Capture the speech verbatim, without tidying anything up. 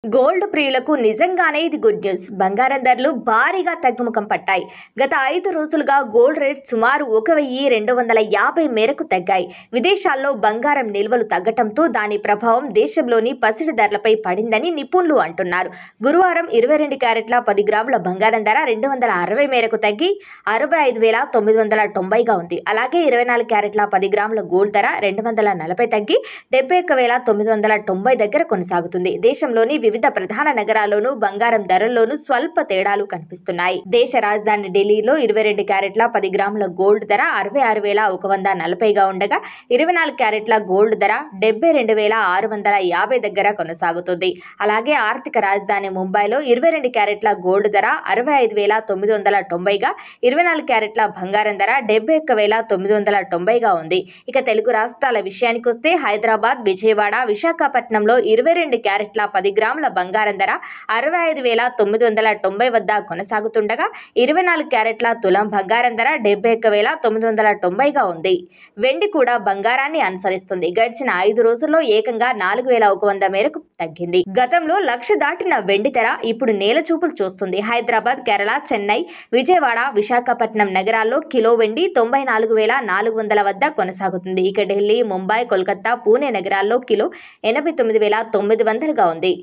Gold ప్రియులకు నిజంగానే ఇది గుడ్ న్యూస్. బంగారం ధరలు భారీగా తగ్గుముఖం పట్టాయి. గత ఐదు రోజులుగా గోల్డ్ రేట్ సుమారు ఒక వెయ్యి రెండు వందల యాభై మేరకు తగ్గాయి. విదేశాల్లో బంగారం నిల్వలు తగ్గటంతో దాని ప్రభావం దేశంలోని పసిడి ధరలపై పడిందని నిపుణులు అంటున్నారు. గురువారం ఇరవై రెండు క్యారెట్ల పది గ్రాముల బంగారం ధర రెండు వందల అరవై మేరకు తగ్గి అరవై ఐదు వేల తొమ్మిది వందల తొంభైగా ఉంది. అలాగే ఇరవై నాలుగు క్యారెట్ల పది గ్రాముల గోల్డ్ ధర రెండు వందల నలభై తగ్గి డెబ్బై ఒక్క వేల తొమ్మిది వందల తొంభై దగ్గర కొనసాగుతుంది. దేశంలోని వివిధ ప్రధాన నగరాల్లోనూ బంగారం ధరల్లోనూ స్వల్ప తేడాలు కనిపిస్తున్నాయి. దేశ రాజధాని ఢిల్లీలో ఇరవై రెండు క్యారెట్ల పది గ్రాముల గోల్డ్ ధర అరవై ఆరు వేల ఒక వంద నలభైగా ఉండగా ఇరవై నాలుగు క్యారెట్ల గోల్డ్ ధర డెబ్బై రెండు వేల ఆరు వందల యాభై దగ్గర కొనసాగుతుంది. అలాగే ఆర్థిక రాజధాని ముంబైలో ఇరవై రెండు క్యారెట్ల గోల్డ్ ధర అరవై ఐదు వేల తొమ్మిది వందల తొంభైగా ఇరవై నాలుగు క్యారెట్ల బంగారం ధర డెబ్బై ఒక్క వేల తొమ్మిది వందల తొంభైగా ఉంది. ఇక తెలుగు రాష్ట్రాల విషయానికి వస్తే హైదరాబాద్, విజయవాడ, విశాఖపట్నంలో ఇరవై రెండు క్యారెట్ల పది గ్రాముల బంగారం ధర అరవై ఐదు వేల తొమ్మిది వందల తొంభై వద్ద కొనసాగుతుండగా ఇరవై నాలుగు క్యారెట్ల తులం బంగారం ధర డెబ్బై ఒక్క వేల తొమ్మిది వందల తొంభైగా ఉంది. వెండి కూడా బంగారాన్ని అనుసరిస్తుంది. గడిచిన ఐదు రోజుల్లో ఏకంగా నాలుగు వేల ఒక వంద మేరకు తగ్గింది. గతంలో లక్ష దాటిన వెండి ధర ఇప్పుడు నేల చూపులు చూస్తుంది. హైదరాబాద్, కేరళ, చెన్నై, విజయవాడ, విశాఖపట్నం నగరాల్లో కిలో వెండి తొంభై నాలుగు వేల నాలుగు వందల వద్ద కొనసాగుతుంది. ఇక ఢిల్లీ, ముంబై, కోల్కతా, పూణే నగరాల్లో కిలో ఎనభై తొమ్మిది వేల తొమ్మిది వందలుగా ఉంది.